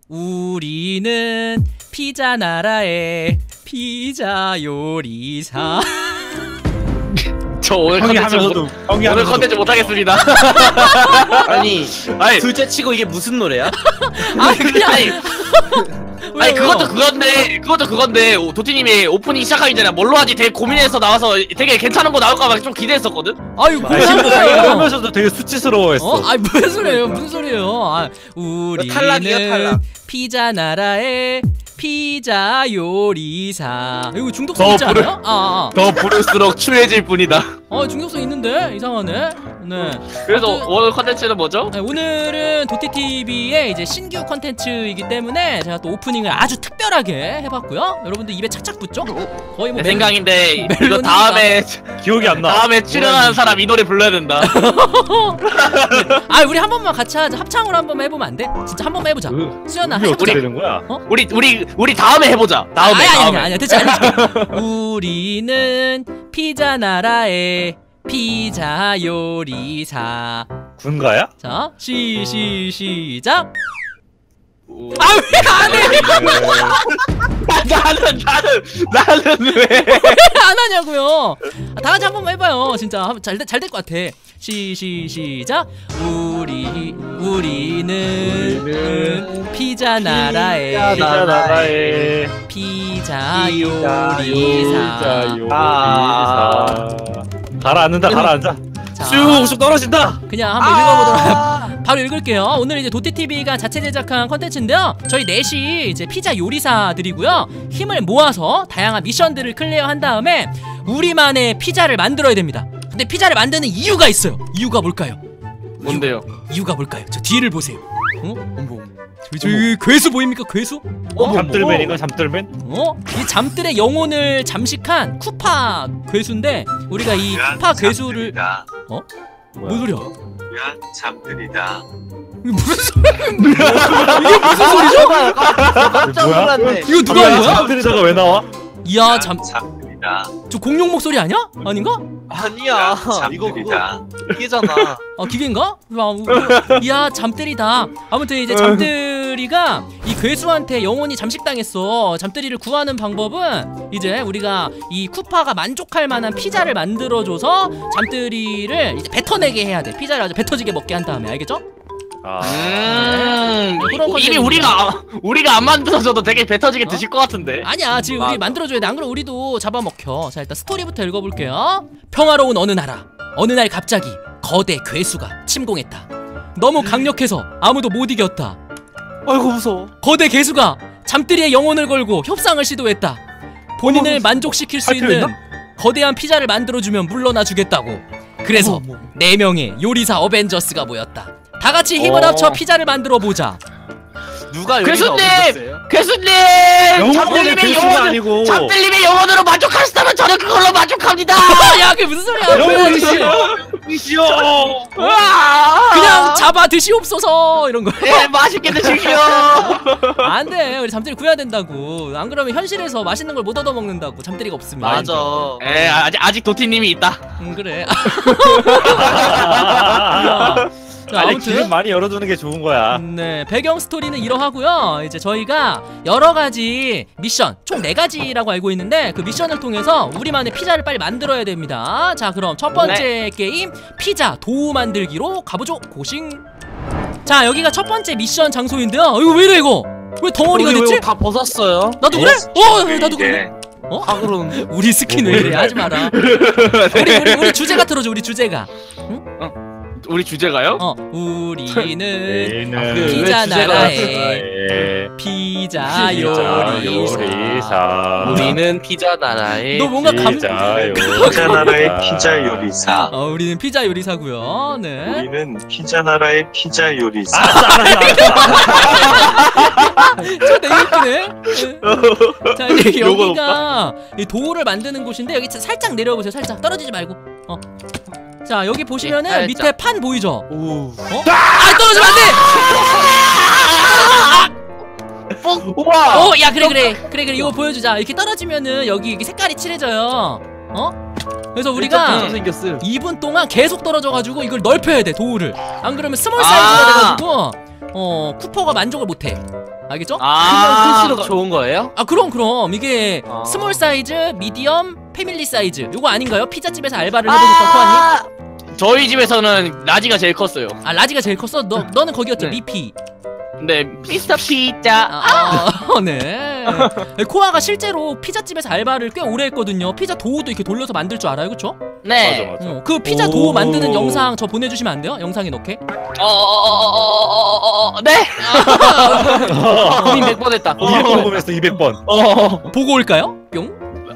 우리는 피자 나라의 피자 요리사. 저 오늘 컨텐츠 못하겠습니다. 아니 아니 둘째치고 이게 무슨 노래야? 아니 그냥 아니 그것도 그건데 도티님이 오프닝 시작하기 전에 뭘로 하지 되게 고민해서 나와서 되게 괜찮은 거 나올까 좀 기대했었거든. 아유 그러면서도 되게 수치스러워했어. 아니 무슨 소리예요? 무슨 소리예요? 아, 탈락이야, 우리는 탈락. 피자 나라의 피자 요리사. 이거 중독성 있지 않아요? 더 부를수록 추해질 뿐이다. 중독성 있는데 이상하네. 네. 그래서 오늘 컨텐츠는 뭐죠? 네, 오늘은 도티TV의 이제 신규 컨텐츠이기 때문에 제가 또 오프닝을 아주 특별하게 해봤고요. 여러분들 입에 착착 붙죠? 거의 뭐 내 생각인데 이거 멜론이니까. 다음에 기억이 안 나. 다음에 출연하는 사람 이 노래 불러야 된다. 아 우리 한 번만 같이 하자. 합창으로 한 번 해보면 안 돼? 진짜 한 번만 해보자. 수연아 우리 어떻게 해보자. 되는 거야? 우리 다음에 해보자. 다음에. 아니야 됐지 알려줄게. 우리는 피자 나라의 피자 요리사. 군가야? 자 시작. 아 왜 안 해? 나는 왜? 왜 안 하냐고요? 다 같이 한 번만 해봐요. 진짜 잘 될 것 같아. 시작. 우리는 피자 나라의 피자 요리사. 가라앉는다. 쑥쑥 떨어진다. 그냥 한번 읽어보도록. 바로 읽을게요. 오늘 이제 도티TV가 자체 제작한 컨텐츠인데요. 저희 넷이 이제 피자 요리사들이고요. 힘을 모아서 다양한 미션들을 클리어한 다음에 우리만의 피자를 만들어야 됩니다. 근데 피자를 만드는 이유가 있어요. 이유가 뭘까요? 뭔데요? 이유가 뭘까요? 저 뒤를 보세요. 저기 괴수 보입니까? 괴수? 잠들맨인가 잠들맨? 이 잠들의 영혼을 잠식한 쿠파 괴수인데 우리가 이 쿠파 괴수를 뭔 소리야? 잠들이다. 무슨 소리야? 이게 무슨 소리죠? 깜짝 놀랐네. 이거 누가 한 거야? 잠들이다가 왜 나와? 이야 잠들이다. 저 공룡 목소리 아니야? 아닌가? 아니야. 이거 잠들이다. 기계잖아. 기계인가? 이야 잠들이다. 아무튼 이제 잠들이가 이 괴수한테 영혼이 잠식당했어. 잠들이를 구하는 방법은 이제 우리가 이 쿠파가 만족할 만한 피자를 만들어줘서 잠들이를 이제 뱉어내게 해야 돼. 피자를 아주 뱉어지게 먹게 한 다음에. 알겠죠? 이미 우리가 안 만들어줘도 되게 배 터지게 드실 것 같은데. 아니야 지금 우리 만들어줘야 돼. 안 그러면 우리도 잡아먹혀. 자 일단 스토리부터 읽어볼게요. 평화로운 어느 나라. 어느 날 갑자기 거대 괴수가 침공했다. 너무 강력해서 아무도 못 이겼다. 아이고 무서워. 거대 괴수가 잠들이의 영혼을 걸고 협상을 시도했다. 본인을 만족시킬 수 있는 거대한 피자를 만들어주면 물러나 주겠다고. 그래서 4명의 요리사 어벤져스가 모였다. 다같이 힘을 합쳐 피자를 만들어 보자. 누가 괴수님! 괴수님! 영혼의 괴수가 아니고 잠들님의 영혼으로 만족하시다면 저는 그걸로 만족합니다. 야 그게 무슨 소리야? 영혼이시여. 그냥 잡아 드시옵소서 이런 거. 네 맛있게 드십시오. 안돼 우리 잠들이 구해야 된다고. 안 그러면 현실에서 맛있는 걸 못 얻어 먹는다고. 잠들이가 없으면. 맞아. 아직 도티님이 있다. 그래. 자, 아니 길을 많이 열어두는 게 좋은 거야. 네 배경 스토리는 이러하고요. 이제 저희가 여러가지 미션 총 4가지라고 알고 있는데 그 미션을 통해서 우리만의 피자를 빨리 만들어야 됩니다. 자 그럼 첫 번째 게임 피자 도우 만들기로 가보죠. 고싱. 자 여기가 첫 번째 미션 장소인데요. 이거 왜 이래 이거? 왜 덩어리가 됐지? 다 벗었어요. 나도 그래? 나도 그래. 다 그러는데? 우리 스킨 왜 이래? 하지 마라. 우리 주제가 틀어줘. 우리 주제가. 우리 주제가요? 우리는 피자 나라의 피자 요리사. 우리는 피자 나라의 너 뭔가 피자 나라의 피자 요리사. 우리는 피자 요리사고요. 네. 우리는 피자 나라의 피자 요리사. 저 되게 웃기네. 자 이제 여기가 이 도우를 만드는 곳인데 여기 살짝 내려보세요. 살짝 떨어지지 말고. 자 여기 보시면은 밑에 판 보이죠? 떨어지면 안돼! 우와! 야 그래 이거 보여주자. 이렇게 떨어지면은 여기 색깔이 칠해져요. 그래서 우리가 2분 동안 계속 떨어져가지고 이걸 넓혀야 돼 도우를. 안 그러면 스몰 사이즈가 돼가지고 쿠퍼가 만족을 못해. 알겠죠? 그냥 글씨로 좋은 거예요? 아 그럼 이게 아. 스몰 사이즈, 미디엄, 패밀리 사이즈 요거 아닌가요? 피자집에서 알바를 해보니까 코아님? 저희 집에서는 라지가 제일 컸어요. 아 라지가 제일 컸어? 너는 거기였죠? 네. 미피. 근데 미스터 피자. 네. 코아가 실제로 피자집에서 알바를 꽤 오래 했거든요. 피자 도우도 이렇게 돌려서 만들 줄 알아요, 그쵸? 네. 맞아. 그 피자 도우 만드는 영상 저 보내주시면 안 돼요? 영상에 넣게. 네. 고민 100번 했다. 200번 했어 200번. 보고 올까요? 뿅.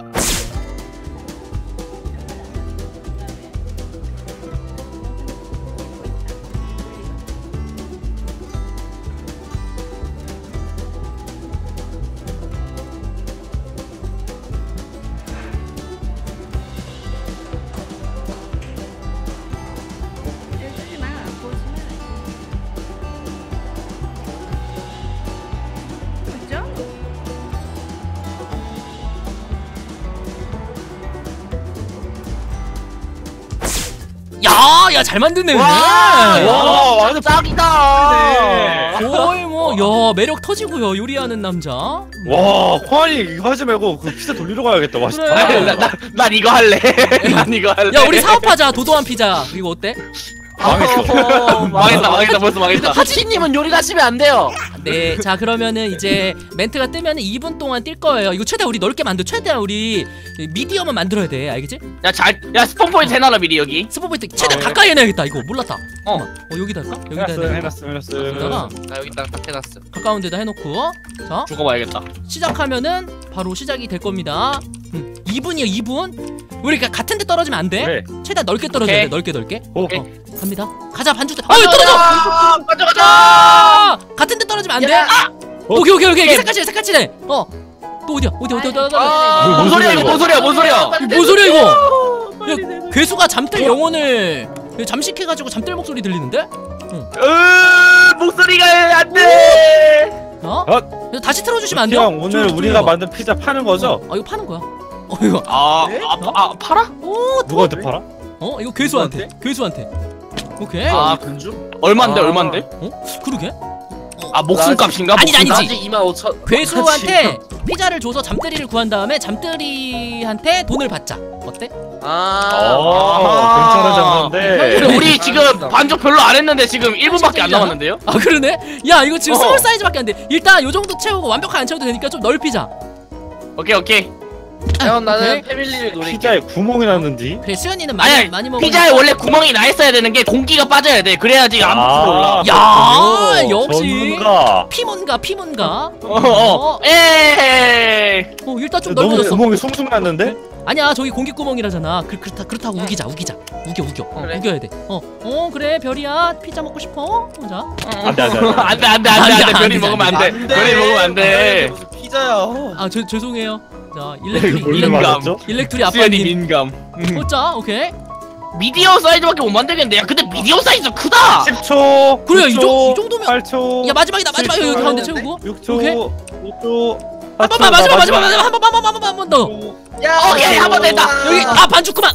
야, 잘 만드네. 와, 완전 짱이다. 거의 뭐, 야, 매력 터지고요. 요리하는 남자. 와 코아니 이거 하지 말고 그 피자 돌리러 가야겠다. 맛있다. 그래. 난 이거 할래. 난 이거 할래. 야, 우리 사업하자. 도도한 피자. 이거 어때? 망했다. 벌써 망했다. 하치님은 요리 하시면 안 돼요. 네, 자 그러면은 이제 멘트가 뜨면은 2분 동안 뛸 거예요. 이거 최대한 우리 넓게 만들. 최대한 우리 미디엄은 만들어야 돼. 알겠지? 야 스폰 포인트 해놔라 미리 여기. 스포 포인트 최대한 가까이 해놔야겠다. 이거 몰랐다. 어. 여기다 할까? 여기다 해놔야겠다. 해놨어. 여기다가 나 여기 딱 해놨어. 가까운 데다 해놓고 자 죽어봐야겠다. 시작하면은 바로 시작이 될 겁니다. 2분이요 2분. 우리가 같은 데 떨어지면 안 돼. 그래. 최대한 넓게 떨어져야 돼. 오케이. 넓게. 오케이. 갑니다. 가자 반죽 때. 아유 떨어져. 가자. 아! 같은 데 떨어지면 안 돼. 오케이. 오케이. 색깔치네. 또 어디야? 뭔 소리야 이거? 뭔 소리야? 뭔 소리야 이거? 야, 괴수가 잠들 영혼을 잠식해가지고 잠들 목소리 들리는데? 목소리가 안 돼. 다시 틀어주시면 안 돼요? 형 오늘 우리가 만든 피자 파는 거죠? 이거 파는 거야. 이거 팔아? 누구한테 팔아? 이거 괴수한테. 오케이. 얼만데? 그러게. 목숨값인가? 아니지. 25,000. 괴수한테 피자를 줘서 잠들이를 구한 다음에 잠들이한테 돈을 받자. 어때? 괜찮은 장면인데. 우리 지금 반죽 별로 안 했는데 지금 1분밖에 안 남았는데요? 아 그러네? 야 이거 지금 스몰 사이즈밖에 안 돼. 일단 요 정도 채우고 완벽하게 안 채워도 되니까 좀 넓히자. 오케이. 형 나는 오케이. 패밀리를 노릴게. 피자에 구멍이 났는지. 그래 수현이는 아니, 많이 먹어. 피자에 원래 구멍이 나 있어야 되는 게 공기가 빠져야 돼. 그래야지 안부풀 올라. 야 역시 전문가. 피문가. 일단 좀 너무 넓어졌어. 구멍이 숭숭 났는데? 아니야 저기 공기 구멍이라잖아. 그렇다고 우기자. 우겨. 그래. 우겨야 돼. 그래 별이야 피자 먹고 싶어? 자. 안돼. 별이 먹으면 안 돼. 별이 먹으면 안 돼. 무슨 피자야. 아 죄송해요. 자 뭘로 맞았죠? 일렉트리 수현이 아빠님. 민감. 자 오케이. 미디엄 사이즈밖에 못 만들겠는데. 야 근데 미디엄 사이즈 크다. 10초. 그래, 9초, 이 정도면- 8초. 야 마지막이다. 여기 가운데 채우고. 6초. 오케이. 5초. 한 번만 마지막 한 번 더. 오케이 한번 됐다. 여기 반죽 그만.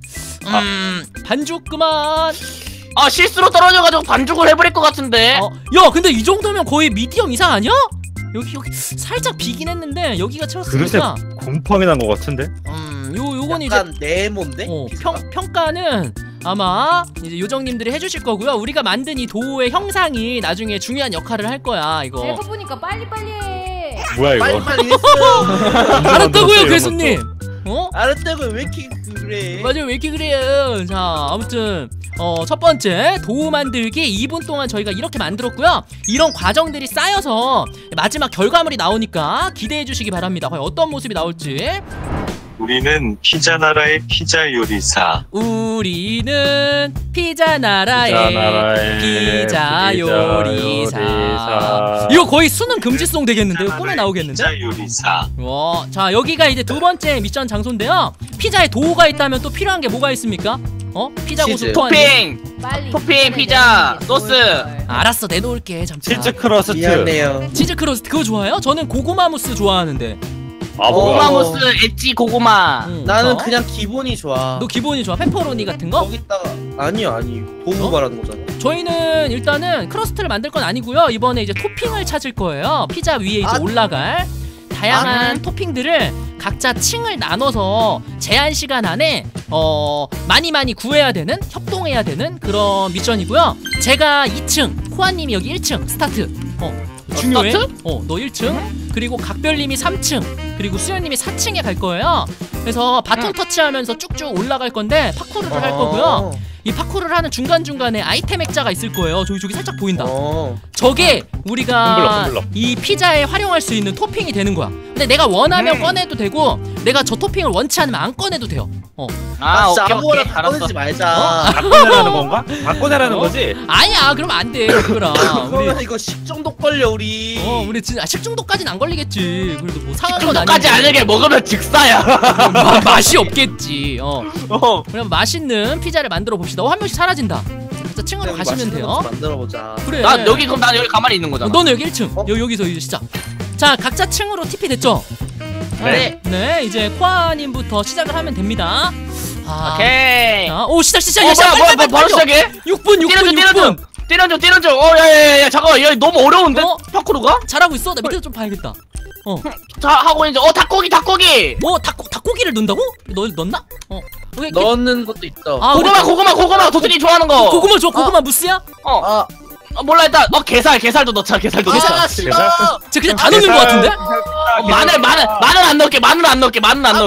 반죽 그만. 실수로 떨어져가지고 반죽을 해버릴 것 같은데. 야 근데 이 정도면 거의 미디엄 이상 아니야? 여기 살짝 비긴 했는데 여기가 그릇에 채웠으니까 곰팡이 난 것 같은데? 요건 이제 약간 네모인데? 평가는 아마 이제 요정님들이 해주실 거고요. 우리가 만든 이 도우의 형상이 나중에 중요한 역할을 할 거야. 이거 내가 보니까 빨리빨리 해. 뭐야 이거? 빨리빨리 했어요. 알았다고요 괴수님. 알았다고 왜 이렇게 그래? 맞아요 왜 이렇게 그래요. 자 아무튼 첫 번째 도우 만들기 2분 동안 저희가 이렇게 만들었고요. 이런 과정들이 쌓여서 마지막 결과물이 나오니까 기대해 주시기 바랍니다. 과연 어떤 모습이 나올지. 우리는 피자 나라의 피자 요리사. 우리는 피자 나라의 피자 요리사. 이거 거의 수능 금지송 되겠는데요? 꿈에 나오겠는데? 피자 요리사. 자 여기가 이제 두 번째 미션 장소인데요. 피자에 도우가 있다면 또 필요한 게 뭐가 있습니까? 피자 고수 치즈. 또한 토핑, 빨리. 토핑, 피자, 소스. 알았어 내놓을게 잠깐. 치즈 크러스트. 미안해요. 치즈 크러스트 그거 좋아해요? 저는 고구마 무스 좋아하는데. 아 고구마 뭐야? 무스, 엣지 고구마. 나는 자, 그냥 기본이 좋아. 너 기본이 좋아? 페퍼로니 같은 거? 거기다가 아니요 도우 말하는 거잖아. 저희는 일단은 크러스트를 만들 건 아니고요. 이번에 이제 토핑을 찾을 거예요. 피자 위에 이제 올라갈 다양한 토핑들을 각자 층을 나눠서 제한 시간 안에 많이 구해야 되는, 협동해야 되는 그런 미션이고요. 제가 2층, 코아님이 여기 1층 스타트. 중요해. 스타트? 너 1층. 그리고 각별님이 3층. 그리고 수현님이 4층에 갈 거예요. 그래서 바톤 터치하면서 쭉쭉 올라갈 건데 파쿠르를 할 거고요. 이 파쿠르를 하는 중간중간에 아이템 액자가 있을 거예요. 저기 살짝 보인다. 저게 우리가 텀블러. 이 피자에 활용할 수 있는 토핑이 되는 거야. 근데 내가 원하면 꺼내도 되고 내가 저 토핑을 원치 않으면 안 꺼내도 돼요. 진짜 오케이 아무거나 오케이 다 알았어. 꺼내지 말자. 바꿔내라는 건가? 바꿔내라는 거지? 아니야, 그러면 안 돼. 그거라. 그러면 이거 식중독 걸려 우리. 우리 진짜 식중독까지는 안 걸리겠지. 그래도 뭐 상한 건 정도까지 아니고 아니게 먹으면 즉사야. 맛이 없겠지. 그럼 맛있는 피자를 만들어 봅시다. 한 명씩 사라진다. 자, 층으로 가시면 돼요. 만들어보자. 그래. 난 여기 가만히 있는 거잖아. 너는 여기 1층. 여기서 이제 시작. 자, 각자 층으로 TP 됐죠? 네. 네, 이제 코아님부터 시작을 하면 됩니다. 오케이. 자, 오, 시작. 뭐야 바로 시작해? 6분. 때려줘. 야야야 잠깐만, 야 너무 어려운데 파쿠르가? 잘하고 있어. 나 밑에서 좀 봐야겠다. 자 하고 이제 닭고기. 뭐 닭고기를 넣는다고? 넣었나? 오케이. 넣는 것도 있어. 고구마 도트님 좋아하는 거. 고구마 줘. 고구마 무스야? 몰라 일단 게살도 넣자. 게살도 넣자. 저 그냥 다 넣는 거 같은데? 마늘 안 넣을게. 마늘 넣어야지.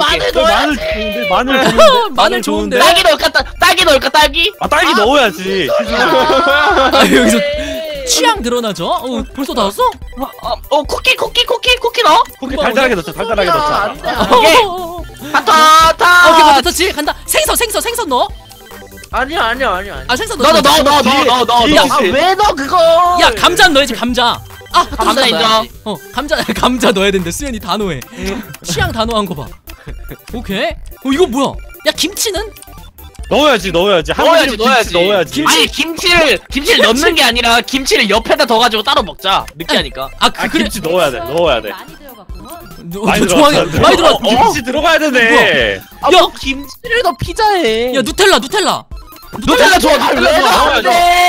마늘 좋은데. 딸기 넣을까? 딸기? 딸기 넣어야지. 여기서 취향 드러나죠? 벌써 다 왔어? 쿠키 넣어? 고기 달달하게 넣자. 오케이. 오케이, 타. 맞다, 터치 간다. 생선 넣어? 아니야. 생선 넣어. 넣어. 왜 넣어 그거? 야, 감자 넣어야지, 감자. 감자 인정. 감자 넣어야 된대. 수현이 단호해. 취향 단호한 거 봐. 오케이. 이거 뭐야? 야, 김치는? 넣어야지. 넣어야지. 아니 김치를 넣는 게 아니라 김치를 옆에다 더 가지고 따로 먹자. 느끼하니까. 그래. 김치 넣어야 돼. 많이 들어갔구먼. 많이 들어. 김치 들어가야 되네. 야, 김치를 넣어 피자에. 야, 누텔라. 누텔라 좋아. 넣어야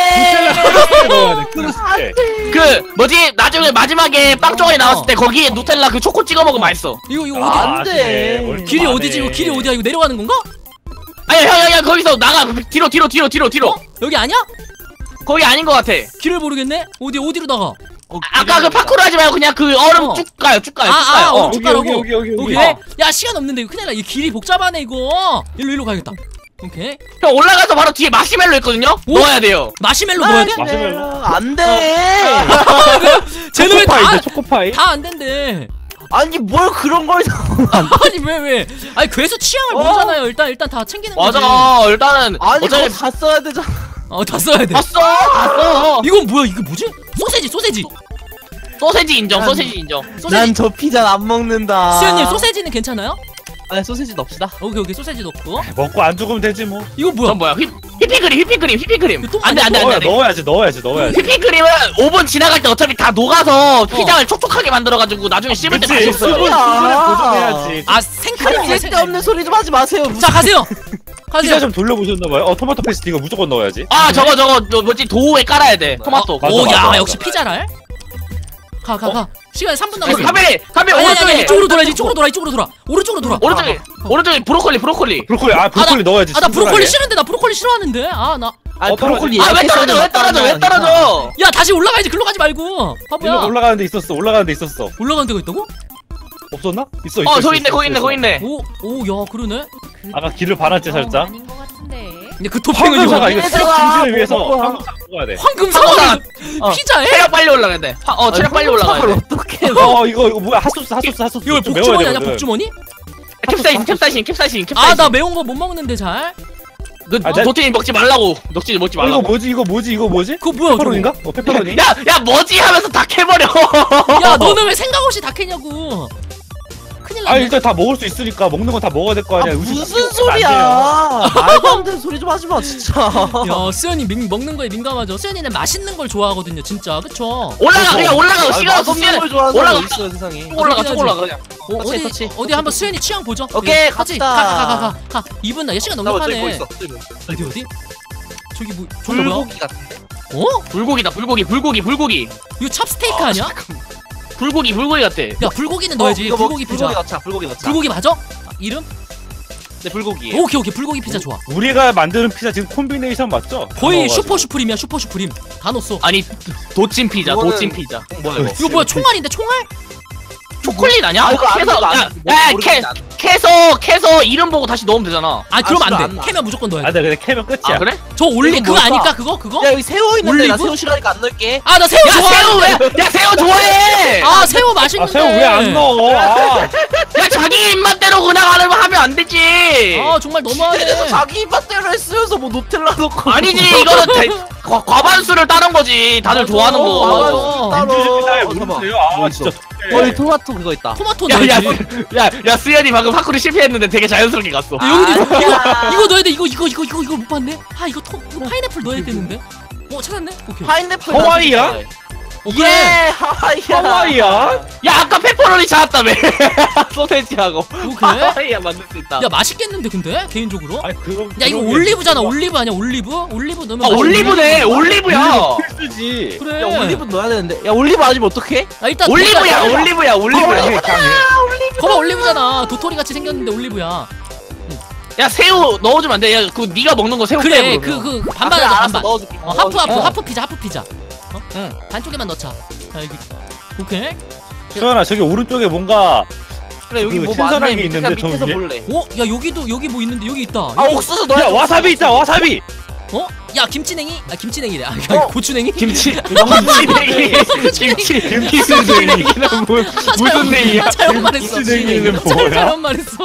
돼. 그 뭐지? 나중에 마지막에 빵 조각이 나왔을 때 거기에 누텔라 그 초코 찍어 먹으면 맛있어. 이거 어디? 안 돼. 길이 어디지? 이거 길이 어디야? 이거 내려가는 건가? 아니 형 거기서 나가. 뒤로. 여기 아니야? 거기 아닌 것 같아. 길을 모르겠네. 어디로 나가? 아까 그 파쿠르 하지 말고 그냥 그 얼음 쭉 가요. 쭉 가요. 쭉 가라고. 여기. 오케이. 야, 시간 없는데 이거 큰일 나. 이 길이 복잡하네 이거. 일로 가야겠다. 오케이. 형 올라가서 바로 뒤에 마시멜로 있거든요. 넣어야 돼요. 마시멜로 넣어야 돼? 안 돼. 쟤는 초코파이. 다 안 된대. 아니 뭘 그런 걸 아니 왜? 아니 괴수 취향을 모르잖아요. 일단 다 챙기는 거지. 맞아. 일단은 아니 어차피 그거 다 써야 되잖아. 다 써야 돼. 다 써. 이건 뭐야? 이거 뭐지? 소세지. 소세지 인정. 난 저 피자 안 먹는다. 수현님 소세지는 괜찮아요? 아니 소세지 넣읍시다. 오케이 소세지 넣고. 먹고 안 죽으면 되지 뭐. 이거 뭐야? 전 뭐야? 휘핑크림. 이거 또 안돼. 넣어야지. 휘핑크림은 오븐 지나갈 때 어차피 다 녹아서 피자를 촉촉하게 만들어가지고 나중에 씹을 때 그치. 맛있어요. 수분을 고정해야지. 생크림이야. 쓸데없는 소리 좀 하지 마세요. 자, 가세요. 피자 좀 돌려보셨나봐요. 토마토 페이스트 이거 무조건 넣어야지. 저거 뭐지? 도우에 깔아야 돼. 토마토. 맞아, 오, 야, 맞아. 역시 피자랄. 가. 시간 3분 남았어. 카메리 아니, 오른쪽에. 이쪽으로 돌아. 오른쪽으로 돌아. 오른쪽에 브로콜리. 브로콜리 넣어야지. 나 브로콜리 싫은데. 나 브로콜리 싫어하는데. 브로콜리. 왜 떨어져? 야, 다시 올라가야지. 글로 가지 말고. 바보야. 일로 올라가는 데 있었어. 올라가는 데가 있다고? 없었나? 있어. 거기 있네. 오, 야, 그러네. 아까 길을 반았지 살짝. 아닌 것 같은데. 근데 그 토핑은 황금사가 이거 이거 수력 증진을 위해서 황금사 먹어야 돼. 황금사과를 피자에? 체력 빨리 올라가야 돼. 체력 빨리 올라가야 돼. 어떻게? 이거 뭐야? 핫소스. 이거 좀 복주머니 매워야 아니야? 되거든. 복주머니? 캡사이신. 나 매운 거 못 먹는데 잘. 도티님 먹지 말라고. 먹지 말라고. 이거 뭐지? 그거 뭐야? 페퍼로니인가? 페퍼로니? 야 뭐지 하면서 다 캐버려. 야, 너는 왜 생각 없이 다 캐냐고. 큰일 났네. 일단 다 먹을 수 있으니까 먹는 건 다 먹어야 될 거 아니야. 무슨 소리야? 말도 안 되는 소리 좀 하지 마 진짜. 야, 수현이 먹는 거에 민감하죠. 수현이는 맛있는 걸 좋아하거든요, 진짜. 그쵸? 그냥 올라가. 시간 없으면 걸 좋아하는 올라가. 사람이 있어 세상에. 쭉 올라가 그냥. 어디 한번 수현이 취향 보죠. 오케이, 같이 갑시다. 가. 2분 나. 시간 넉넉하네. 어디? 저기 뭐야? 불고기 같은데? 어? 불고기다 불고기. 이거 찹스테이크 아니야? 불고기 같아. 야 불고기는 넣어야지. 이거 불고기 피자. 불고기 넣자. 불고기 맞아? 이름? 네, 불고기. 오케이 불고기 피자 좋아. 우리가 만드는 피자 지금 콤비네이션 맞죠? 거의 넣어가지고. 슈퍼 슈프림이야 슈퍼 슈프림. 다 넣었어. 아니 도찐 피자. 뭐야 이거? 이거 뭐야 총알인데 총알? 초콜릿 아니야? 아, 이거 안 캐서 돼, 안 돼. 캐서 이름 보고 다시 넣으면 되잖아. 아 그럼 싫어, 안 안 돼. 나. 캐면 무조건 넣어야 아, 돼. 근데 캐면 끝이야. 아 그래? 저 올리 이거 그거 뭘까? 아닐까 그거? 야 여기 새우 있는데 나 올리브? 새우 싫어하니까 안 넣을게. 아 나 새우 야 좋아해. 새우 왜? 야 새우 좋아해. 아 새우 아, 맛있는데. 새우 왜 안 넣어? 아, 야 자기 입맛대로 그냥 하면 안 되지. 아 정말 너무하네. 자기 입맛대로 했으면서 뭐 노텔라 넣고. 아니지 이거는 과반수를 따른 거지. 다들 좋아하는 거. 맞아. 따로. 피자에 잠깐만. 모르세요? 아, 진짜. 여기 토마토 그거 있다. 토마토 야야 넣어야지. 야 수현이 방금 파쿠르 실패했는데 되게 자연스럽게 갔어. 여기 이거 넣어야 돼. 이거 못 봤네. 아 이거 파인애플 넣어야 되는데. 찾았네. 오케이. 파인애플. 하와이야? 예 하와이야. 하와이야? 야 아까 페퍼로니 찾았다며. 소세지하고. 오케이. 하와이야 만들 수 있다. 야 맛있겠는데 근데 개인적으로. 아니 그거. 야 이거 올리브잖아. 올리브 아니야 올리브? 올리브 넣으면. 아 올리브네. 올리브야. 필수지. 그래. 야 올리브 넣어야 되는데. 야 올리브 아니면 어떡해? 아 일단 올리브야. 올리브야. 올리브야. 거봐 올리브잖아. 도토리 같이 생겼는데 올리브야. 야 새우 넣어주면 안 돼. 야 그 네가 먹는 거 새우 그래 빼, 그러면. 그 반반하자 알았어, 반반. 넣어줄게. 하프 피자. 응. 반쪽에만 넣자. 자 여기. 오케이. 수현아 저기 오른쪽에 뭔가 그래 여기 그 뭐 신선한 많네. 게 있는데, 밑에서 저기에? 볼래. 야 여기 뭐 있는데 여기 있다. 아 옥수수 넣어야 야 돼. 와사비 있다 와사비. 야 김치냉이? 아 김치냉이래. 아 고추냉이? 김치 김치냉이는 무슨 냉이야? 잘못 말했어. 김치냉이는 뭐야? 잘못 말했어.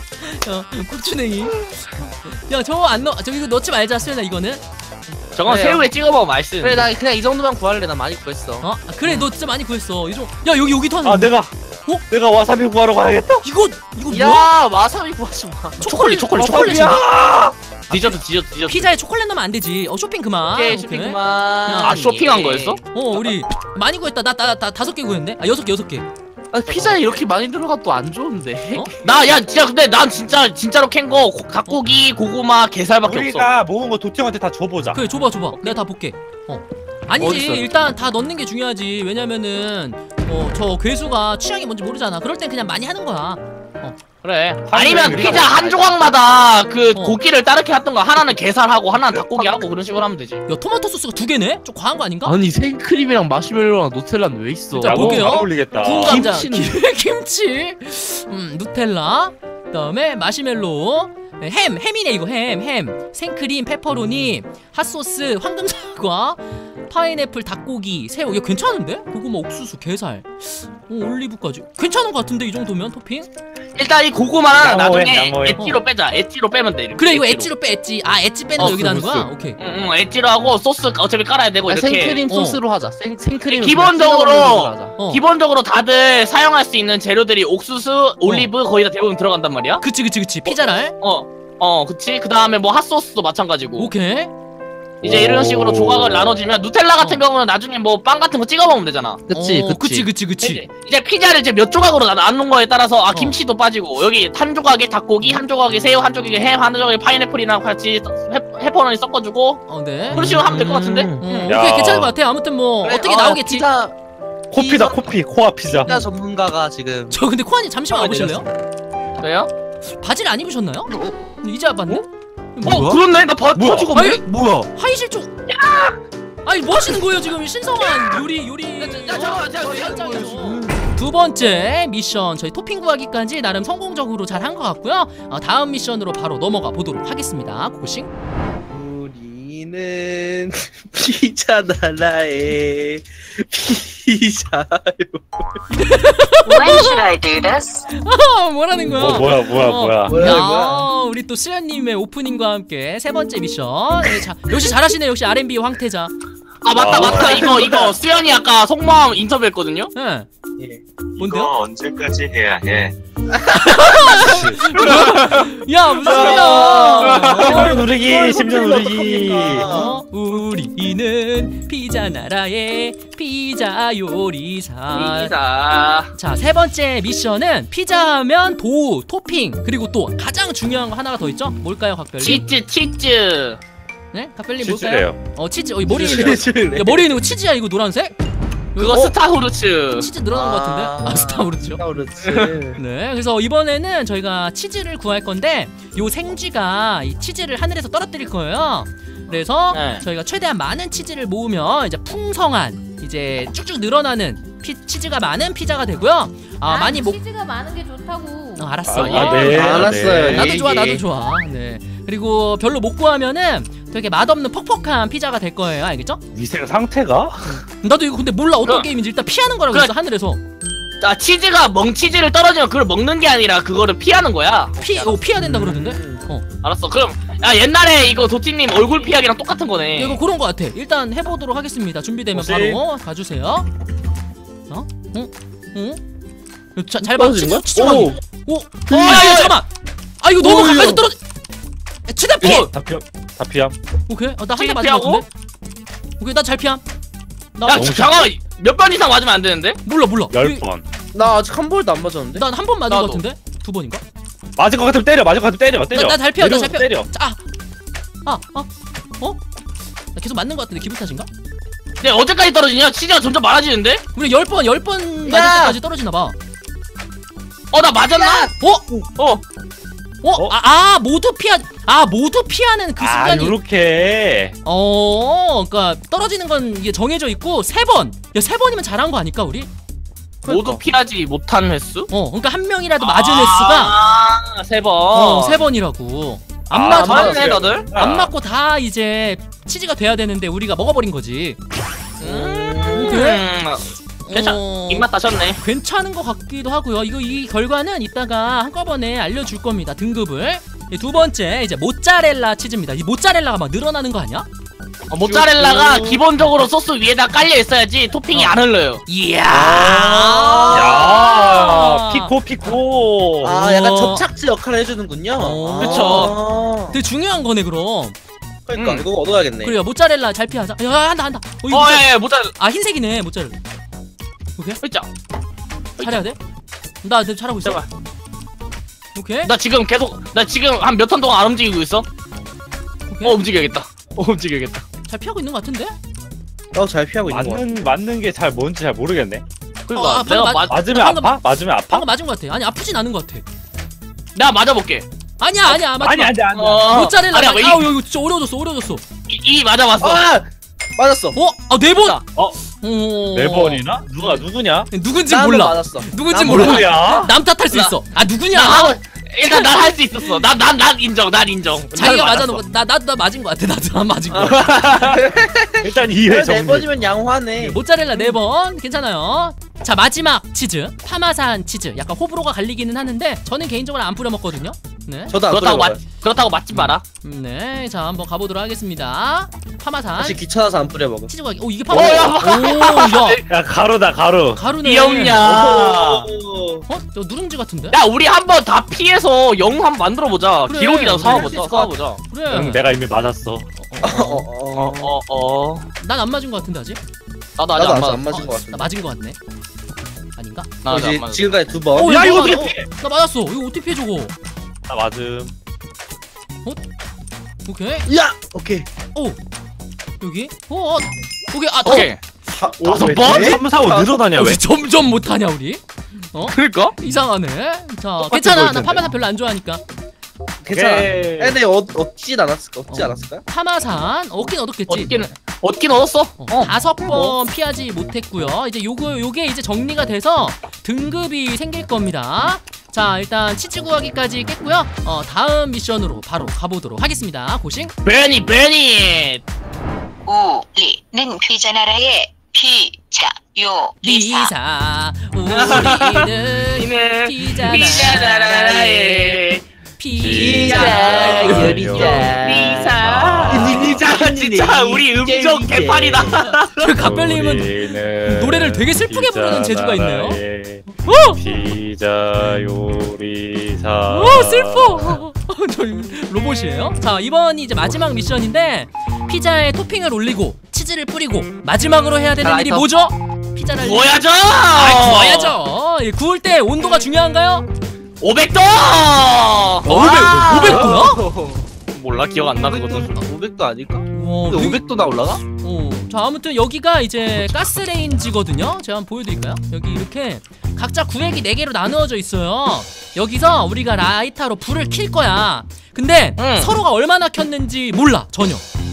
고추냉이. 야 저거 안 넣어. 저 이거 넣지 말자 수연아 이거는. 저건 그래요. 새우에 찍어 먹으면 맛있어. 그래 나 그냥 이 정도만 구할래. 나 많이 구했어. 그래 너 진짜 많이 구했어. 야 여기도 하나. 아 내가 와사비 구하러 가야겠다. 이거 뭐야? 야 와사비 구하지 마. 초콜릿. 와사비야. 디저트. 피자에 초콜릿 넣으면 안 되지. 쇼핑 그만. 오케이 쇼핑 그만. 아 쇼핑한 거였어? 우리 많이 구했다. 나 5개 구했는데. 아 6개. 아, 피자에 이렇게 많이 들어가도 안 좋은데. 나 진짜 근데 난 진짜로 캔 거 닭고기, 고구마, 게살밖에 없어. 우리가 모은 거 도티형한테 다 줘보자. 그래 줘봐. 내가 다 볼게. 아니지 어딨어? 일단 다 넣는 게 중요하지. 왜냐면은 저 괴수가 취향이 뭔지 모르잖아. 그럴 땐 그냥 많이 하는 거야. 그래. 아니면 피자 한 조각마다 그 고기를 따르게 했던가. 하나는 게살하고 하나는 닭고기하고 그런 식으로 하면 되지. 야 토마토 소스가 2개네? 좀 과한 거 아닌가? 아니 생크림이랑 마시멜로랑 노텔라는 왜 있어? 자, 볼게요. 잘 어울리겠다. 구운 감자, 김치는- 김치, 누텔라, 그다음에 마시멜로, 햄이네 이거 햄, 생크림, 페퍼로니, 핫소스, 황금사과, 파인애플, 닭고기, 새우. 이거 괜찮은데? 고구마, 옥수수, 게살, 올리브까지 괜찮은 거 같은데 이 정도면 토핑? 일단 이 고구마는 양호해, 나중에 양호해. 엣지로 빼자. 엣지로 빼면 돼. 이렇게. 그래 이거 엣지로 빼 엣지. 아 엣지 빼는 거 여기다 하는 거야? 오케이. 응, 엣지로 하고 소스 어차피 깔아야 되고 이렇게. 생크림 소스로 하자. 생크림. 기본적으로 다들 사용할 수 있는 재료들이 옥수수, 올리브 거의 다 대부분 들어간단 말이야. 그치 피자날. 그치. 그 다음에 뭐 핫소스도 마찬가지고. 오케이. 이제 이런 식으로 조각을 나눠주면 누텔라 같은 경우는 나중에 뭐 빵 같은 거 찍어 먹으면 되잖아. 그치. 이제 피자를 이제 몇 조각으로 나눈 거에 따라서 김치도 빠지고 여기 한 조각에 닭고기, 한 조각에 새우, 한 조각에 햄, 한 조각에 파인애플이랑 같이 페퍼로니 섞어주고 네. 그런 식으로 하면 될 것 같은데? 야. 오케이 괜찮은 것 같아. 아무튼 뭐 그래, 어떻게 나오겠지. 피자 코피다 코피 코아 피자. 피자 전문가가 지금. 저 근데 코아님 잠시만 와보실래요? 그래요? 바지를 안 입으셨나요? 이제 봤네. 뭐야? 그렇네. 나 봐주고 아니, 없네. 뭐야? 하이실 쪽. 아니 뭐 하시는 거예요 지금? 신성한 요리. 잠깐만. 두 번째 미션 저희 토핑 구하기까지 나름 성공적으로 잘 한 것 같고요. 다음 미션으로 바로 넘어가 보도록 하겠습니다. 고고싱. 우리는 피자 나라의 피자요. When should I do this? 뭐라는 거야? 뭐야. 야, 우리 또 수연님의 오프닝과 함께 세 번째 미션. 자, 역시 잘하시네. 역시 R&B 황태자. 아 맞다. 이거 수연이 아까 속마음 인터뷰했거든요. 네. 뭔데요? 이거 언제까지 해야 해? 야 무슨 소리야? 10년 누르기 10년 누르기. 우리는 피자 나라의 피자 요리사. 피자. 자, 세 번째 미션은 피자하면 도우, 토핑, 그리고 또 가장 중요한 거 하나가 더 있죠? 뭘까요, 각별님? 치즈. 네? 카펠님 뭘까요? 치즈래요. 치즈. 머리 있는 거. 야, 머리 있는 거 치즈야 이거 노란색? 그거 스타후르츠. 치즈 늘어난 것 같은데? 스타우르츠요? 스타우르츠. 네, 그래서 이번에는 저희가 치즈를 구할 건데 요 생쥐가 이 치즈를 하늘에서 떨어뜨릴 거예요. 그래서 네. 저희가 최대한 많은 치즈를 모으면 이제 풍성한 이제 쭉쭉 늘어나는 치즈가 많은 피자가 되고요. 많이 치즈가 많은 게 좋다고. 알았어. 네. 알았어요. 나도 예, 좋아, 예. 나도 좋아. 네. 그리고 별로 못 구하면은 되게 맛없는 퍽퍽한 피자가 될 거예요. 알겠죠? 위생 상태가? 나도 이거 근데 몰라 어떤 그럼- 게임인지 일단 피하는 거라고 그래. 했어 하늘에서. 치즈가 멍치즈를 떨어지면 그걸 먹는 게 아니라 그거를 피하는 거야. 피해야 된다 그러던데? 알았어. 그럼 야 옛날에 이거 도티님 얼굴 피하기랑 똑같은 거네. 이거 그런 거 같아. 일단 해보도록 하겠습니다. 준비되면 혹시- 바로 가주세요. 잘 봐. 떨어지는 치즈 거야? 치즈. 오. 야 이거 잠깐만. 이거 너무 오, 가까이 이거. 떨어져. 최대 피해. 다 피함. 오케이. 나 한 대 치즈 맞은 거 피하고? 같은데. 오케이 나 잘 피함. 나 야 잠깐만 몇 번 이상 맞으면 안 되는데? 몰라. 10번. 나 아직 한 볼도 안 맞았는데. 난 한 번 맞은 나도. 거 같은데? 두 번인가? 맞을 것 같으면 때려. 맞을 것 같으면 때려. 나 잘 피하. 나 내려오면 잘 피하. 때려. 나 계속 맞는 거 같은데 기분 탓인가? 야 언제까지 떨어지냐? 치즈가 점점 많아지는데? 우리 10번 맞을 때까지 떨어지나 봐. 나 맞았나? 모두 피하는 그 순간이 요렇게. 그러니까 떨어지는 건 이게 정해져 있고 3번. 야, 3번이면 잘한 거 아닐까 우리? 모두 피하지 못한 횟수? 그러니까 한 명이라도 맞은 횟수가 3번. 3번이라고. 안 아, 맞고 맞네 맞았어요. 다들? 안 맞고 다 이제 치즈가 돼야 되는데 우리가 먹어버린 거지. 그래? 입맛 다셨네. 괜찮은 것 같기도 하고요. 이 결과는 이따가 한꺼번에 알려줄 겁니다. 등급을. 두 번째 이제 모짜렐라 치즈입니다. 이 모짜렐라가 막 늘어나는 거 아니야? 모짜렐라가 기본적으로 소스 위에다 깔려 있어야지 토핑이 안 흘러요. 이야. 야, 피코. 약간 접착제 역할을 해주는군요. 그쵸. 되게 중요한 거네 그럼. 그러니까 이거 얻어야겠네. 그래요. 모짜렐라 잘 피하자. 야, 한다. 예, 모짜렐라. 흰색이네 모짜렐라. 오케이. 진짜. 잘해야 돼? 나 잘하고 있어. 제발. 오케이. 나 지금 한 몇 턴 동안 안 움직이고 있어. 오케이. 움직여야겠다. 움직여야겠다. 잘 피하고 있는 것 같은데? 잘 피하고 있는 거 같아. 맞는 게 잘 뭔지 잘 모르겠네. 그러니까 방금 내가 맞으면 방금- 아파? 맞으면 아파? 방금 맞은 것 같아. 아니 아프진 않은 것 같아. 내가 맞아볼게. 아니야 맞지 마. 아니. 모짜렐라. 아니야, 아우 이거 진짜 어려워졌어. 이 맞아봤어. 맞았어. 4번. 네 번이나? 누구냐? 누군지 나 몰라. 맞았어. 누군지 나 몰라. 뭐야? 남 탓할 수 있어. 누구냐? 일단 난 할 수 있었어. 난 인정. 자기가 난 맞아놓고 나도 맞은 것 같아. 나도 안 맞은 거. 일단 2회 네 정리. 번이면 양호하네. 모짜렐라 4번 괜찮아요. 자 마지막 치즈 파마산 치즈. 약간 호불호가 갈리기는 하는데 저는 개인적으로 안 뿌려 먹거든요. 네. 저도 안 그렇다고 맞지 마라. 네. 자 한번 가보도록 하겠습니다. 파마산 사실 귀찮아서 안 뿌려 먹어. 치즈가 이게 파마산. 야, 가루다. 가루네. 귀엽냐? 저 누룽지 같은데? 야 우리 한번 다 피해서 영웅 한번 만들어 보자. 그래. 기록이라도 할수 있을 것 삼아보자. 그래. 응, 내가 이미 맞았어. 난 안 맞은 것 같은데 아직? 나도 아직 나도 안 안 맞았어. 맞은 것 나 같은데. 맞은 것 같네. 아닌가? 나 아직 안 이제 맞았어. 지금까지 2번. 야, 이거 어떻게 어떻게 피해? 나 맞았어. 이거 어떻게 피해 저거? 나 맞음. 오케이. 야, 오케이. 여기. 오케이. 오케이. 5번? 3, 4, 5 늘어나냐 왜? 점점 못하냐 우리? 그러니까? 이상하네. 자 똑같아 괜찮아. 나 보이던데. 파마산 별로 안 좋아하니까. 괜찮아. 오케이. 근데 얻지 않았을까? 파마산 얻긴 얻었겠지. 얻긴 얻었어. 5번 피하지 못했고요. 이제 요게 이제 정리가 돼서 등급이 생길 겁니다. 자 일단 치즈 구하기까지 깼고요. 다음 미션으로 바로 가보도록 하겠습니다. 고싱. 베니 우리는 피자 나라의 피자 요리사. 리사 우리는 피자 나라의 피자 리사 진짜 우리 음정 개판이다. 그 갑별님은 노래를 되게 슬프게 부르는 재주가 있네요. 피자 요리사. 슬퍼. 저희 로봇이에요. 자 이번이 이제 마지막 미션인데 피자에 토핑을 올리고 치즈를 뿌리고 마지막으로 해야 되는 일이 뭐죠? 피자를 구워야죠. 구워야죠. 구울 때 온도가 중요한가요? 500도. 500도야? 몰라 기억 안 나 그거는. 500도 아닐까? 와, 근데 500도 나 올라가? 자 아무튼 여기가 이제 가스레인지거든요. 제가 한번 보여드릴까요? 여기 이렇게 각자 구획이 4개로 나누어져 있어요. 여기서 우리가 라이터로 불을 킬 거야. 근데 서로가 얼마나 켰는지 몰라 전혀.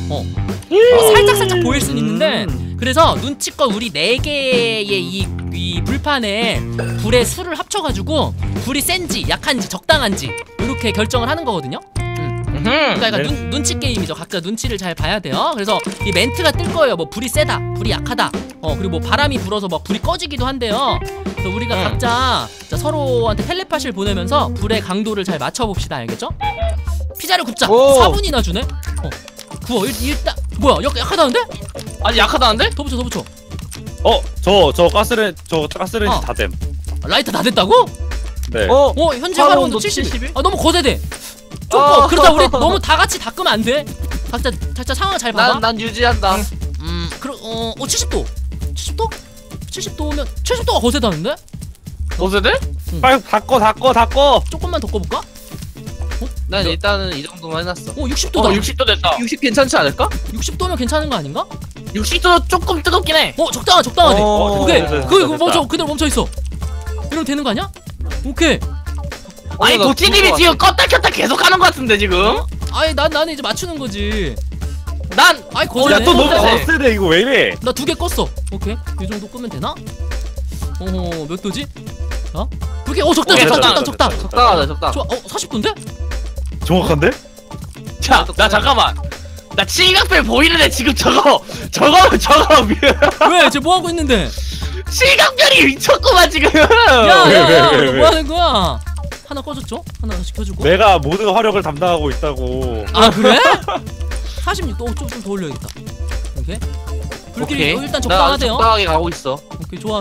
살짝 보일 순 있는데 그래서 눈치껏 우리 4개의 이 불판에 불의 수를 합쳐가지고 불이 센지 약한지 적당한지 이렇게 결정을 하는 거거든요. 그러니까 눈치 게임이죠. 각자 눈치를 잘 봐야 돼요. 그래서 이 멘트가 뜰 거예요. 뭐 불이 세다, 불이 약하다. 그리고 뭐 바람이 불어서 막 불이 꺼지기도 한대요. 그래서 우리가 각자 서로한테 텔레파시를 보내면서 불의 강도를 잘 맞춰봅시다. 알겠죠? 피자를 굽자. 4분이나 주네. 구워. 일단 뭐야? 약하다는데? 아니 약하다는데? 더 붙여. 저 가스레인지 다 됨. 라이터 다 됐다고? 네. 현재 화로 온도 70. 너무 거대돼. 좀 그러다 우리 너무 다 같이 닦으면 안 돼. 각자 상황 잘 봐봐. 난 유지한다. 그럼 70도. 70도면 70도가 거세다는데? 거세대? 빨리 닦어. 조금만 더 꺼볼까? 난 일단은 이 정도만 해놨어. 60도다. 60도 됐다. 60 괜찮지 않을까? 60도면 괜찮은 거 아닌가? 60도 조금 뜨겁긴 해. 적당하네. 오케이. 됐다. 그대로 멈춰 있어. 이러면 되는 거 아니야? 오케이. 아니 도찌님이 지금 껐다 켰다 계속 하는 거 같은데 지금? 나는 이제 맞추는 거지. 야, 또 너무 거세네. 이거 왜 이래? 나 2개 껐어. 오케이. 이 정도 끄면 되나? 몇 도지? 그게 적당. 적당하다. 좋아. 40도인데? 정확한데? 자, 나 잠깐만. 나 시각별 보이는데 지금 저거 왜? 쟤 뭐 하고 있는데? 시각별이 미쳤구만 지금. 야, 너 뭐 하는 거야? 하나 꺼줬죠? 하나 다시 켜주고. 내가 모든 화력을 담당하고 있다고. 아 그래? 46도 좀 더 올려야겠다. 이렇게. 불길이 일단 적당하대요. 적당하게 가고 있어. 오케이 좋아.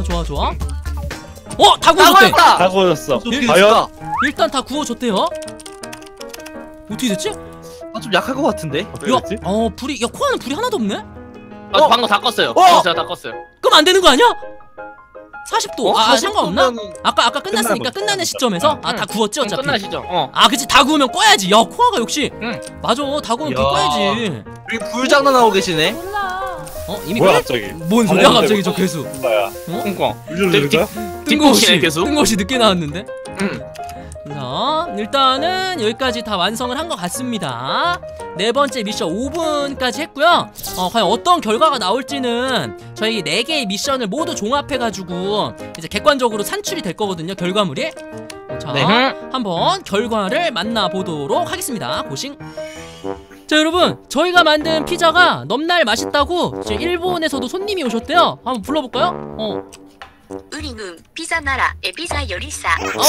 다 구워졌대. 다 구워졌어. 과연? 일단 다 구워졌대요. 어떻게 됐지? 좀 약할 것 같은데. 어떻게 됐지? 불이 코아는 불이 하나도 없네? 방금 다 껐어요. 제가 다 껐어요. 그럼 안 되는 거 아니야? 40도. 40 상관없나? 도면은- 아까 끝났으니까 끝나는 시점에서 다 구웠지 어차피. 끝나시죠? 그치 다 구우면 꺼야지. 야 코아가 역시. 맞아 다 구우면 불 야. 꺼야지. 우리 불 장난하고 계시네. 몰라. 이미 뭐야 그래? 갑자기? 뭔 소리야 갑자기 저 괴수. 뭐야? 그니까. 울려주는 거야? 띵띵이네, 계속. 뜬금없이 늦게 나왔는데. 자 일단은 여기까지 다 완성을 한 것 같습니다. 4번째 미션 5분까지 했고요. 과연 어떤 결과가 나올지는 저희 4개의 미션을 모두 종합해가지고 이제 객관적으로 산출이 될 거거든요. 결과물이. 자 한번 결과를 만나보도록 하겠습니다. 고싱. 자 여러분 저희가 만든 피자가 넘날 맛있다고 지금 일본에서도 손님이 오셨대요. 한번 불러볼까요? 우리는 피자 나라 에피자 요리사.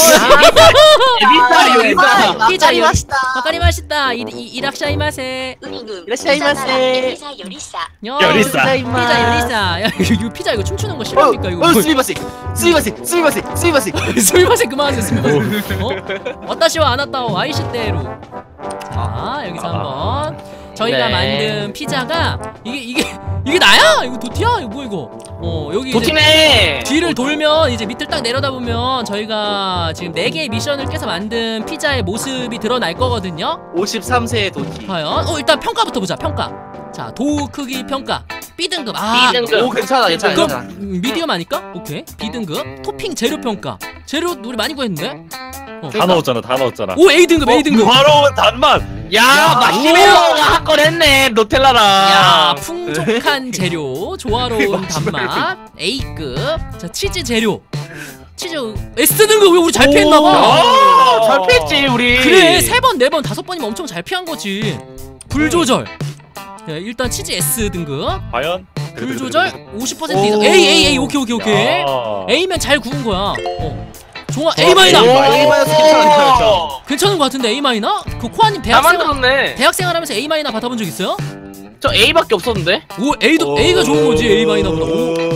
피자 요리사. 와카리 맛있다. 이락샤이마세. 우리는 이라샤이마세. 에피자 요리사. 요리사. 피자 요리사. 야 이거 피자 이거 춤추는 거 싫어합니까 이거? 스미마세. 스미마세 그만하세요. 스미마세. 와타시와 아나타오 아이시테루. 자 여기서 한번 저희가 만든 피자가 이게 나야? 이거 도티야? 이거 뭐야 이거? 여기 도티네. 뒤를 돌면 이제 밑을 딱 내려다보면 저희가 지금 4개의 미션을 깨서 만든 피자의 모습이 드러날 거거든요. 53세의 도티. 과연 일단 평가부터 보자. 평가. 자 도 크기 평가 B등급. B등급. 오 괜찮아. 그럼 미디엄 아닐까? 오케이 B등급. 토핑 재료 평가. 재료 우리 많이 구했는데? 다 넣었잖아. 오 A등급. 바로 단맛. 야 마시멜로가 한 건 했네 노텔라랑. 야 풍족한 재료 조화로운 단맛 A급. 자 치즈 재료 치즈 S등급. 왜 우리 잘 피했나봐. 잘 피했지 우리. 그래 3번 4번 5번이면 엄청 잘 피한 거지. 불 조절. 야, 일단 치즈 S등급. 과연? 불 조절 50% 이상. A 오케이. 야. A면 잘 구운 거야. 좋아 A 마이너. A 마이너스 괜찮아. 괜찮은 거 같은데 A 마이너? 그 코아님 잘 만들었네. 대학생활하면서 A 마이너 받아본 적 있어요? 저 A밖에 없었는데. 오 A가 좋은 거지 A 마이너보다.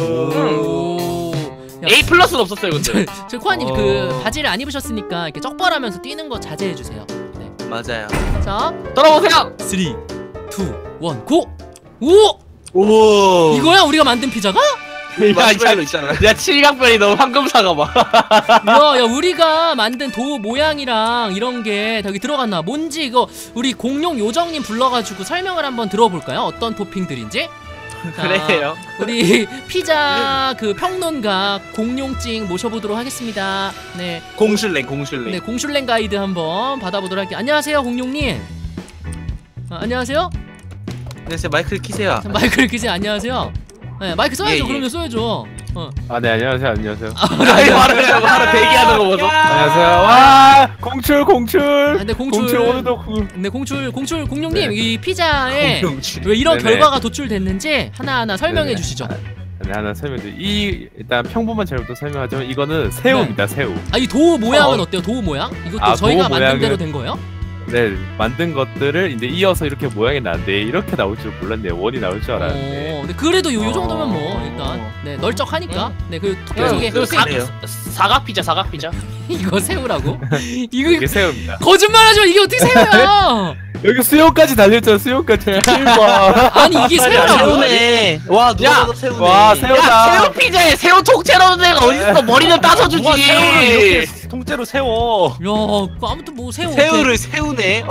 A 플러스는 없었어요 근데. 저 코아님 그 바지를 안 입으셨으니까 이렇게 쩍벌하면서 뛰는 거 자제해 주세요. 네. 맞아요. 자 돌아보세요. 3, 2, 1, 고! 오! 오. 이거야 우리가 만든 피자가? 마시멜로 있잖아. 야 칠각별이 너무 황금사가 봐. 야, 우리가 만든 도 모양이랑 이런 게 여기 들어갔나? 뭔지 이거 우리 공룡 요정님 불러가지고 설명을 한번 들어볼까요? 어떤 토핑들인지? 자, 그래요. 우리 피자 그 평론가 공룡찡 모셔보도록 하겠습니다. 네, 공슐랭. 네 공슐랭 가이드 한번 받아보도록 할게요. 안녕하세요, 공룡님. 안녕하세요. 안녕하세요. 마이크를 키세요. 마이크를 켜세요. 안녕하세요. 네, 마이크 써야죠. 예, 예. 그러면 써야죠. 네, 안녕하세요. 안녕하세요. 아니 바로 대기하는 거 보소. 안녕하세요. 와, 공출. 근데 공출 오늘도 네, 공룡님, 네. 이 피자에 공룡. 왜 이런 네네. 결과가 도출됐는지 하나하나 설명해 네네. 주시죠. 네, 하나 설명드려. 일단 평범한 재료부터 설명하자면 이거는 새우입니다. 새우. 이 도 모양은 어때요? 도 모양? 이것도 저희가 도 만든 모양은- 대로 된 거예요? 네, 만든 것들을 이제 이어서 이렇게 모양이 나는데 이렇게 나올 줄 몰랐네요. 원이 나올 줄 알았는데. 네, 그래도 요 정도면 뭐 일단 네, 널쩍하니까. 네, 그 토핑 속에 그 그래요. 사각 피자. 이거 새우라고? 이거 이게 새우입니다. 거짓말하지 마. 이게 어떻게 새우야? 여기 수염까지 달려있잖아. 수염까지. 대박. 아니 이게 새우라고? 새우네. 와 누가 야. 봐도 새우네. 와, 야 새우다. 새우 피자에 새우 통째로 넣는 애가 어딨어? 머리는 따서 주지. 누가 새우를 이렇게 통째로 세워. 야, 아무튼 뭐 새우. 새우를 새우네.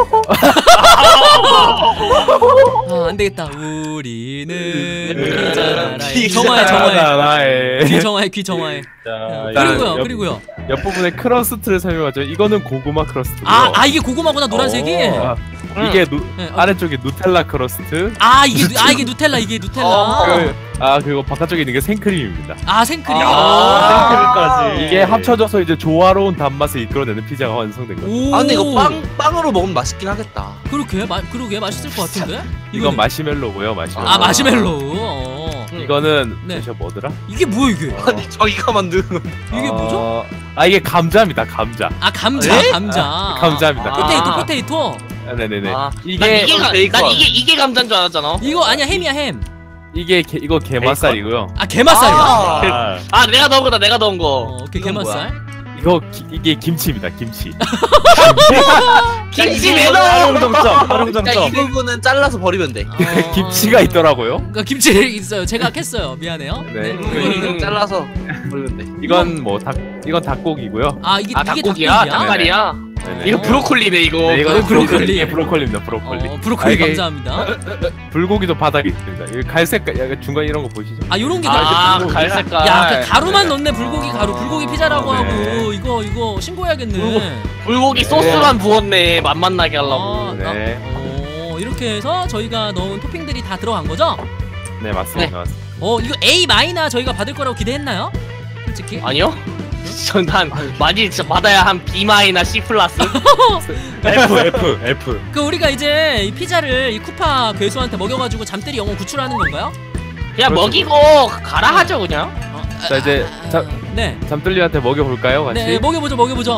안 되겠다. 우리는 네. 피자나라의 정화해. 나라에. 귀 정화해. 일단 그리고요. 옆부분에 크러스트를 설명하죠. 이거는 고구마 크러스트고요. 이게 고구마구나, 노란색이. 아, 이게 네, 아래쪽이 누텔라 크러스트. 이게 누텔라, 이게 누텔라. 그리고 바깥쪽에 있는 게 생크림입니다. 생크림. 생크림까지. 이게 합쳐져서 이제 조화로운 단맛을 이끌어내는 피자가 완성된 거죠. 오. 아 근데 이거 빵으로 먹으면 맛있긴 하겠다. 그러게 맛있을 것 같은데. 이건 마시멜로고요. 마시멜로. 마시멜로. 이거는 네. 저 뭐더라? 이게 뭐야 이게? 아니 저기가 만드는 건데. 이게 뭐죠? 이게 감자입니다. 감자. 감자, 네? 감자. 감자입니다. 포테이토. 네네네. 아, 이게 난 이게 감자인 줄 알았잖아. 이거 아니야, 햄이야, 햄. 이거 게맛살이고요. 게맛살이야. 내가 넣은 거. 오케이, 이건 게맛살. 이게 김치입니다. 김치. 김치 왜 넣어? 야, 이 부분은 잘라서 버리면 돼. 김치가 있더라고요. 그러니까 김치 있어요. 제가 캤어요. 미안해요. 네. 이거는 잘라서 버리면 돼. 이건 닭고기고요. 이게 닭고기야? 닭다리야? 네네. 이거 브로콜리네 이거. 네, 이거 브로콜리. 이게 브로콜리입니다. 브로콜리. 브로콜리 이게 감사합니다. 불고기도 바닥에 있습니다. 이거 갈색 약간 중간 이런 거 보시죠? 요런 게 갈색깔. 야, 그 가루만 넣네. 불고기 가루. 불고기 피자라고 네. 하고 이거 신고해야겠네. 불고기 소스만 부었네. 맛만 나게 하려고. 네. 이렇게 해서 저희가 넣은 토핑들이 다 들어간 거죠? 네, 맞습니다. 맞습니다. 이거 A 마이나 저희가 받을 거라고 기대했나요? 솔직히. 아니요? 전한 많이 진짜 받아야 한 B-나 C 플러스. F. 그 우리가 이제 이 피자를 이 쿠파 괴수한테 먹여가지고 잠들이 영혼 구출하는 건가요? 그냥 그렇죠. 먹이고 가라 하죠 그냥. 자, 이제 네. 잠들리한테 먹여볼까요, 같이? 네, 먹여보죠.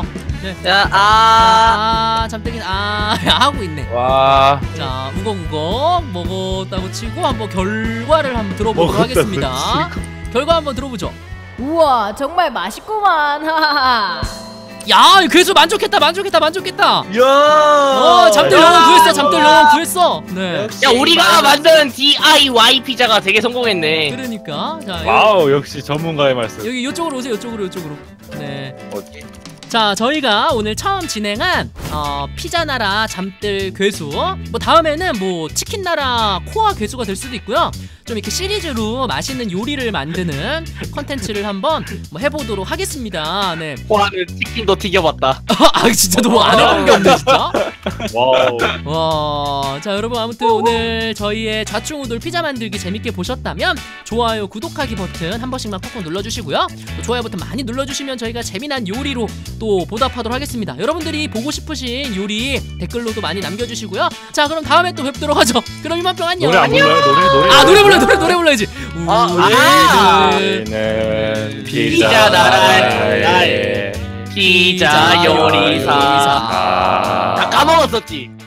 야, 잠들이 하고 있네. 와, 자, 우걱우걱 먹었다고 치고 한번 결과를 한번 들어보도록 하겠습니다. 결과 한번 들어보죠. 우와 정말 맛있구만. 하하하. 야, 괴수 만족했다. 야, 잠들 영혼 구했어. 네. 야 우리가 만든 DIY 피자가 되게 성공했네. 그러니까 자, 와우, 역시 전문가의 말씀. 여기 이쪽으로 오세요. 이쪽으로. 네. 어디? 자, 저희가 오늘 처음 진행한 피자나라 잠들 괴수, 뭐 다음에는 뭐 치킨나라 코아 괴수가 될 수도 있고요. 좀 이렇게 시리즈로 맛있는 요리를 만드는 컨텐츠를 한번 뭐 해보도록 하겠습니다. 네. 포하는 치킨도 튀겨봤다. 진짜 너무 안 해본 게 없네 진짜. 와우. 와, 자 여러분 아무튼 오늘 저희의 좌충우돌 피자 만들기 재밌게 보셨다면 좋아요, 구독하기 버튼 한 번씩만 꾹꾹 눌러주시고요. 또 좋아요 버튼 많이 눌러주시면 저희가 재미난 요리로 또 보답하도록 하겠습니다. 여러분들이 보고 싶으신 요리 댓글로도 많이 남겨주시고요. 자, 그럼 다음에 또 뵙도록 하죠. 그럼 이만평 안녕. 노래 안 불러요? 노래 불러야지. 우리는 피자 나라의 피자 요리사. 다 까먹었었지.